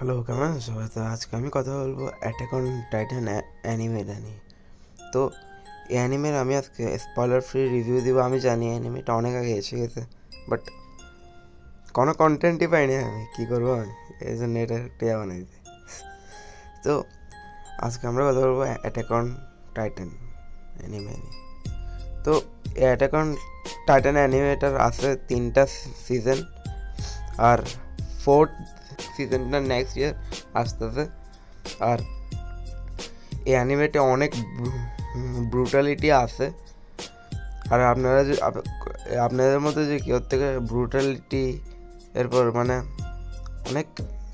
Hello, কেমন আছো সবাই? তো আজকে আমি কথা বলবো অ্যাটাক অন টাইটান অ্যানিমেটা নিয়ে। তো এই অ্যানিমের আমি আজকে স্পয়লার ফ্রি রিভিউ দিব। আমি জানি অ্যানিমেটা অনেক আগে এসে গেছে, বাট কোনো কন্টেন্টই পাইনি। আমি কী করবো, আমি এই জন্য এটা টিয়া বানাইছি। তো আজকে আমরা কথা বলবো অ্যাটাক অন টাইটান অ্যানিমে নিয়ে। তো এই অ্যাটাক অন টাইটান অ্যানিমেটার আছে 3টা সিজন, আর 4th সিজনটা নেক্সট ইয়ার আসতেছে। আর এই অ্যানিমেটে অনেক ব্রুটালিটি আছে। আর আপনারা যে আপনাদের মধ্যে যে কেউ থেকে ব্রুটালিটি, এরপর মানে অনেক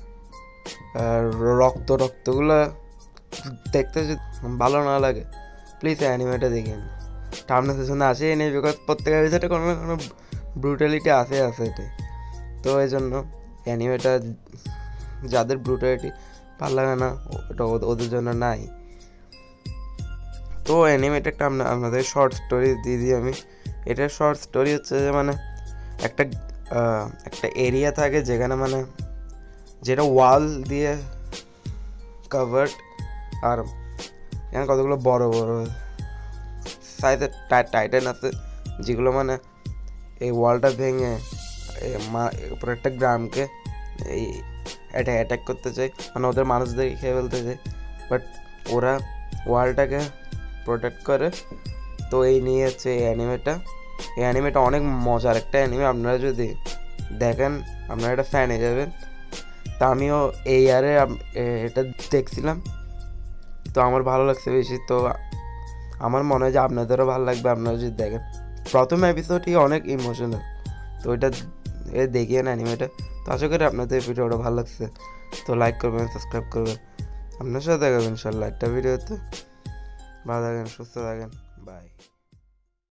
রক্তগুলো দেখতে যদি ভালো না লাগে, প্লিজ অ্যানিমেটা দেখেন। সামনে সেশনে আসেই নেই, বিকজ প্রত্যেক এপিসোডে কোনো না কোনো ব্রুটালিটি আছে এটাই। তো এই জন্য অ্যানিমেটা যাদের ব্রুটালিটি ভালো লাগে না, ওটা ওদের জন্য নাই। তো অ্যানিমেটা একটা আপনাদের শর্ট স্টোরি দিয়ে দিই আমি। এটার শর্ট স্টোরি হচ্ছে যে মানে একটা একটা এরিয়া থাকে যেখানে মানে যেটা ওয়াল দিয়ে কাভার্ড, আর এখানে কতগুলো বড় বড় সাইজের টাইটান আছে, যেগুলো মানে এই ওয়ালটা ভেঙে পুরো একটা গ্রামকে এই অ্যাটাক করতে চায়, মানে ওদের মানুষদেরকে খেয়ে ফেলতে চায়। বাট ওরা ওয়ালটাকে প্রোটেক্ট করে। তো এই নিয়ে হচ্ছে এই অ্যানিমেটা অনেক মজার একটা অ্যানিমে। আপনারা যদি দেখেন আপনারা এটা ফ্যান হয়ে যাবেন। তা আমিও এই ইয়ারে এটা দেখছিলাম, তো আমার ভালো লাগছে বেশি। তো আমার মনে হয় যে আপনাদেরও ভালো লাগবে আপনারা যদি দেখেন। প্রথম এপিসোডই অনেক ইমোশনাল, তো ওইটা দেখিয়ে অ্যানিমেটা। তো আশা করি আপনাদের ভিডিওটা ভালো লাগছে। তো লাইক করবেন, সাবস্ক্রাইব করবেন। আপনার সাথে দেখাবেন ইনশাল্লাহ একটা ভিডিওতে। ভালো থাকেন, সুস্থ থাকেন, বাই।